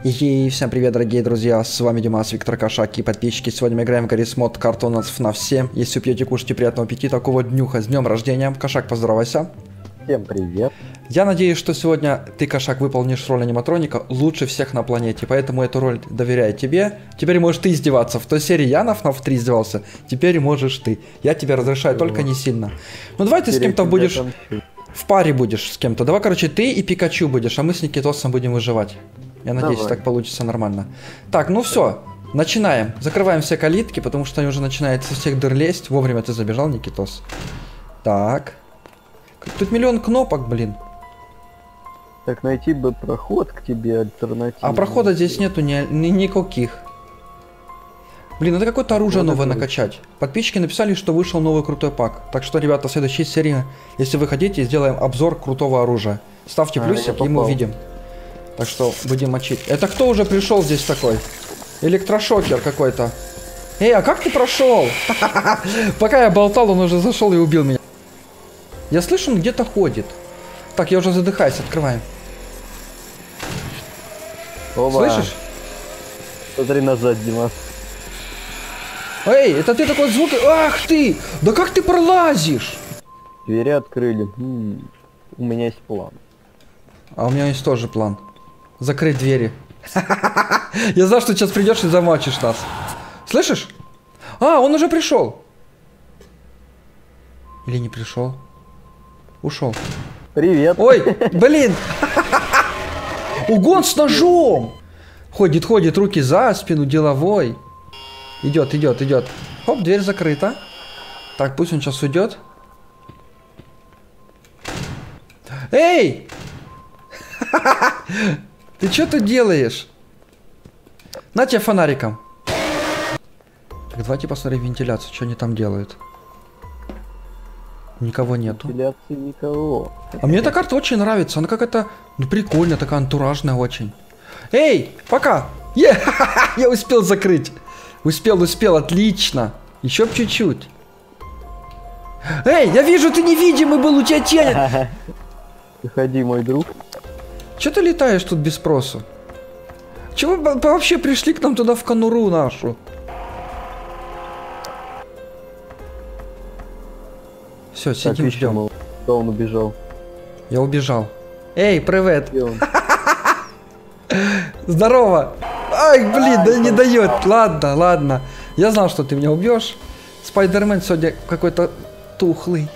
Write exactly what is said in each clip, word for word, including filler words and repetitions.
И всем привет, дорогие друзья, с вами Димас, Виктор Кошак и подписчики. Сегодня мы играем в Гаррис Мод, карта у нас эф наф семь. Если пьете, кушайте, приятного аппетита, такого днюха, с днем рождения. Кошак, поздоровайся. Всем привет. Я надеюсь, что сегодня ты, Кошак, выполнишь роль аниматроника лучше всех на планете, поэтому эту роль доверяю тебе. Теперь можешь ты издеваться. В той серии я на эф наф три издевался, теперь можешь ты. Я тебе разрешаю, Чего? Только не сильно. Ну давай ты с кем-то будешь... Там... В паре будешь с кем-то. Давай, короче, ты и Пикачу будешь, а мы с Никитосом будем выживать. Я надеюсь, Давай. Так получится нормально. Так, ну все, начинаем. Закрываем все калитки, потому что они уже начинают со всех дыр лезть. Вовремя ты забежал, Никитос. Так. Тут миллион кнопок, блин. Так, найти бы проход к тебе альтернативный. А прохода здесь нету ни, ни, никаких. Блин, надо какое-то оружие вот новое накачать. Подписчики написали, что вышел новый крутой пак. Так что, ребята, в следующей серии, если вы хотите, сделаем обзор крутого оружия. Ставьте плюсик, а, и мы увидим. Так что будем мочить. Это кто уже пришел здесь такой? Электрошокер какой-то. Эй, а как ты прошел? Пока я болтал, он уже зашел и убил меня. Я слышу, он где-то ходит. Так, я уже задыхаюсь, открываем. Оба. Слышишь? Смотри назад, Дима. Эй, это ты такой звук... Ах ты! Да как ты пролазишь? Двери открыли. М-м, у меня есть план. А у меня есть тоже план. Закрыть двери. Я знал, что сейчас придешь и замочишь нас. Слышишь? А, он уже пришел. Или не пришел? Ушел. Привет. Ой, блин. Угон с ножом. Ходит, ходит, руки за спину, деловой. Идет, идет, идет. Хоп, дверь закрыта. Так, пусть он сейчас уйдет. Эй! Ты что тут делаешь? На тебе фонариком. Так, давайте посмотрим вентиляцию, что они там делают. Никого нету. Вентиляции никого. А мне эта карта очень нравится. Она какая-то, ну, прикольная, такая антуражная очень. Эй, пока! Е, я успел закрыть. Успел, успел, отлично. Еще б чуть-чуть. Эй, я вижу, ты невидимый был, у тебя тень. Выходи, мой друг. Че ты летаешь тут без спросу? Чего вы вообще пришли к нам туда в конуру нашу? Все, сидим, ждем. Да, он убежал. Я убежал. Эй, привет. Здорово. Ай, блин, да не дает. Ладно, ладно. Я знал, что ты меня убьешь. Спайдермен сегодня какой-то тухлый.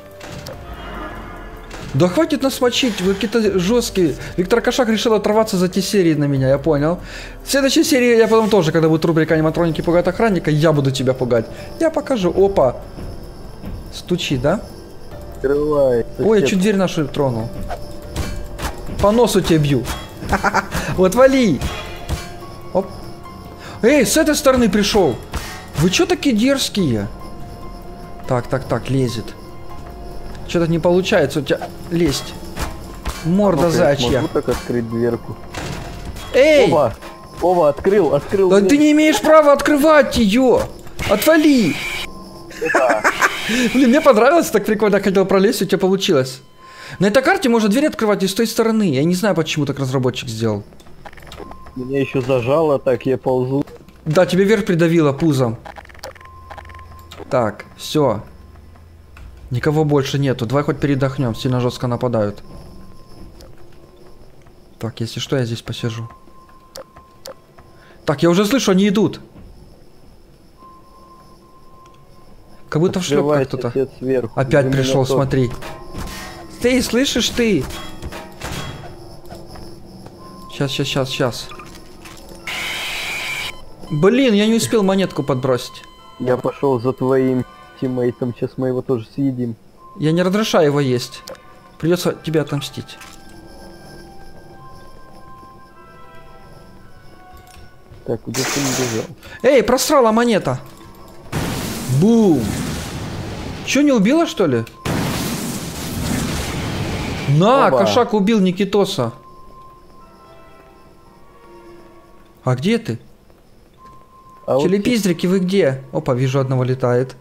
Да хватит нас мочить, вы какие-то жесткие. Виктор Кошак решил оторваться за те серии на меня, я понял. В следующей серии я потом тоже, когда будет рубрика аниматроники пугают охранника, я буду тебя пугать. Я покажу. Опа. Стучи, да? Открывай. Ой, я чуть дверь нашу тронул. По носу тебе бью. Вот вали. Оп. Эй, с этой стороны пришел. Вы что такие дерзкие? Так, так, так, лезет. Что-то не получается у тебя лезть. Морда а зайчья. Могу так открыть дверку. Эй! Оба! Оба, открыл, открыл. Да дверь. ты не имеешь права открывать ее! Отвали! Блин, мне понравилось, так прикольно, я хотел пролезть, у тебя получилось. На этой карте можно дверь открывать и с той стороны. Я не знаю, почему так разработчик сделал. Меня еще зажало, так я ползу. Да, тебе вверх придавило пузом. Так, все. Никого больше нету. Давай хоть передохнем. Сильно жестко нападают. Так, если что, я здесь посижу. Так, я уже слышу, они идут. Как будто в шлепках кто-то. Опять Вы пришел, смотри. Ты, слышишь ты? Сейчас, сейчас, сейчас, сейчас. Блин, я не успел монетку подбросить. Я пошел за твоим тиммейтом, сейчас мы его тоже съедим. Я не разрешаю его есть. Придется тебя отомстить. Так, куда ты не бежал? Эй, просрала монета. Бум. Че, не убила, что ли? На, Оба. Кошак убил Никитоса. А где ты? А Челепиздрики, вы где? Опа, вижу, одного летает.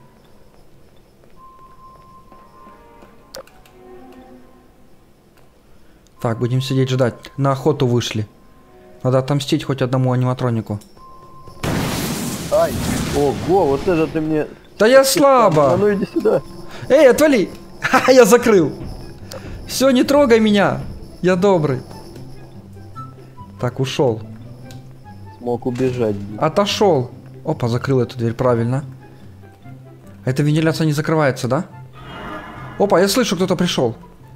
Так, будем сидеть ждать. На охоту вышли. Надо отомстить хоть одному аниматронику. Ай! Ого, вот это ты мне... Да я слабо! А ну иди сюда! Эй, отвали! Ха, я закрыл! Все, не трогай меня! Я добрый. Так, ушел. Смог убежать. Отошел. Опа, закрыл эту дверь, правильно. Эта вентиляция не закрывается, да? Опа, я слышу, кто-то пришел.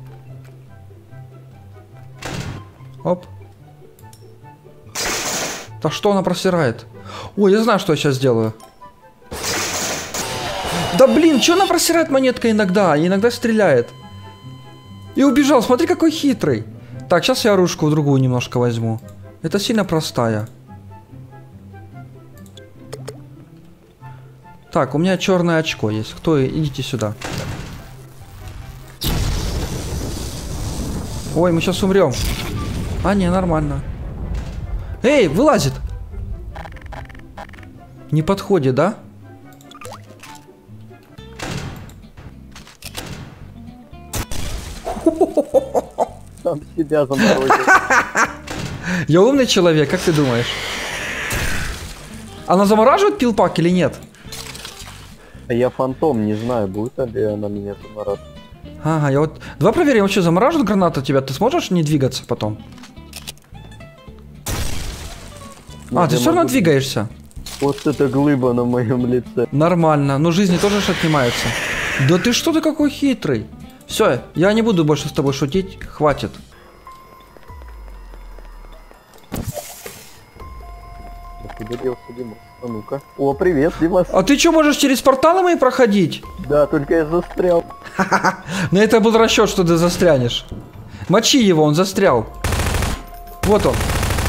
Оп. Да что она просирает? Ой, я знаю, что я сейчас сделаю. Да блин, что она просирает монеткой иногда? Иногда стреляет. И убежал, смотри, какой хитрый. Так, сейчас я оружку в другую немножко возьму. Это сильно простая. Так, у меня черное очко есть. Кто? Идите сюда. Ой, мы сейчас умрем. А, не, нормально. Эй, вылазит. Не подходит, да? Сам себя заморозил. Я умный человек, как ты думаешь? Она замораживает пилпак или нет? А я фантом, не знаю, будет ли она меня замораживать. Ага, я вот... Давай проверим, вообще замораживает граната тебя? Ты сможешь не двигаться потом? Ну, а, ты я все равно могу- двигаешься? Вот это глыба на моем лице. Нормально, но жизни тоже ж отнимаются. Да ты что ты какой хитрый? Все, я не буду больше с тобой шутить, хватит. Куда делся Димас? А ну-ка. О, привет, Димас. А ты что, можешь через порталы мои проходить? Да, только я застрял. На это был расчет, что ты застрянешь. Мочи его, он застрял. Вот он.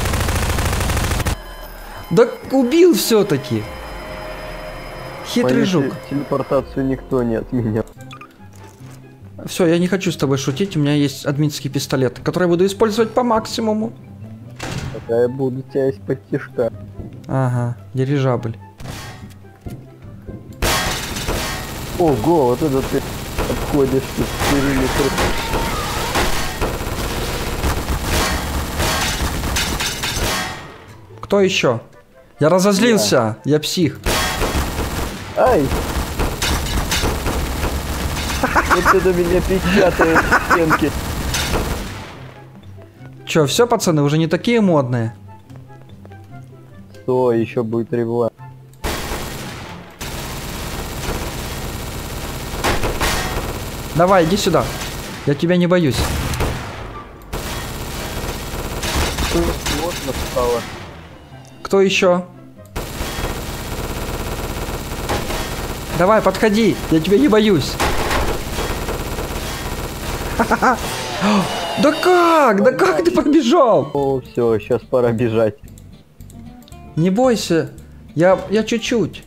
Да убил все-таки. Хитрый Мою жук. те- телепортацию никто не отменял. Все, я не хочу с тобой шутить, у меня есть админский пистолет, который я буду использовать по максимуму. Пока я буду тебя из-под тишка. Ага, дирижабль. Ого, вот это ты обходишь тут периметр. Кто еще? Я разозлился, я псих. Ай! Вот это меня печатает в стенке. Че, все, пацаны, уже не такие модные? Стой, еще будет ревла. Давай, иди сюда. Я тебя не боюсь. Сложно стало. Кто еще? Давай, подходи, я тебя не боюсь. Ха-ха-ха. Да как? Да как ты побежал? О, все, сейчас пора бежать. Не бойся, я, я чуть-чуть.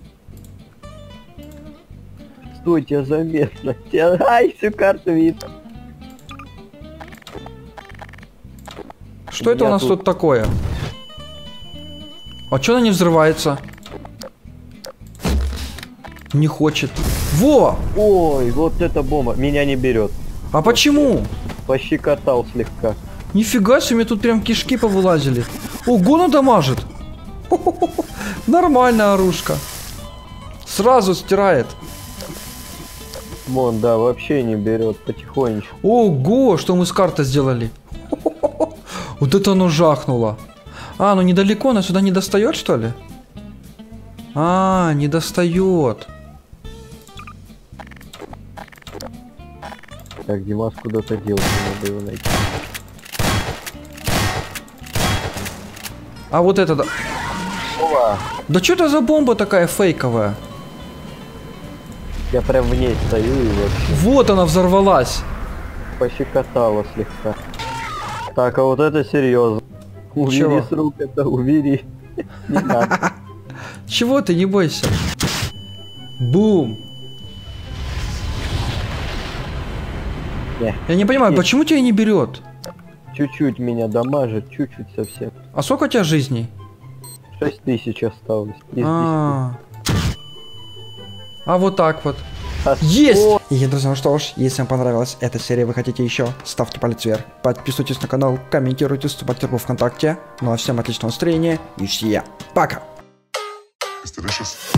Стой, тебя заметно. Тебя... Ай, всю карту видно. Что это у Я нас тут- тут такое? А чё она не взрывается? Не хочет. Во! Ой, вот эта бомба. Меня не берет. А почему? Пощекотал слегка. Нифига себе, тут прям кишки повылазили. Ого, она дамажит. Нормальная оружка. Сразу стирает. Вон, да, вообще не берет. Потихонечку. Ого, что мы с картой сделали. Вот это оно жахнуло. А, ну недалеко, она сюда не достает, что ли? А, не достает. Так, Димас куда-то делся, надо его найти. А вот это да. Ова, Да что это за бомба такая фейковая? я прям в ней стою и вообще Вот она взорвалась. пощекотала слегка. Так, а вот это серьезно. Убери Чего? с рук это, убери. Не надо. Чего ты, не бойся. Бум. Не, Я не понимаю, Нет. почему тебя не берет? чуть-чуть меня дамажит, чуть-чуть совсем. А сколько у тебя жизней? шесть тысяч осталось. Из десяти. А, а вот так вот. Есть! И, друзья, ну что ж, если вам понравилась эта серия, вы хотите еще, ставьте палец вверх, подписывайтесь на канал, комментируйте, вступайте в группу ВКонтакте. Ну а всем отличного настроения и всем пока! It's delicious.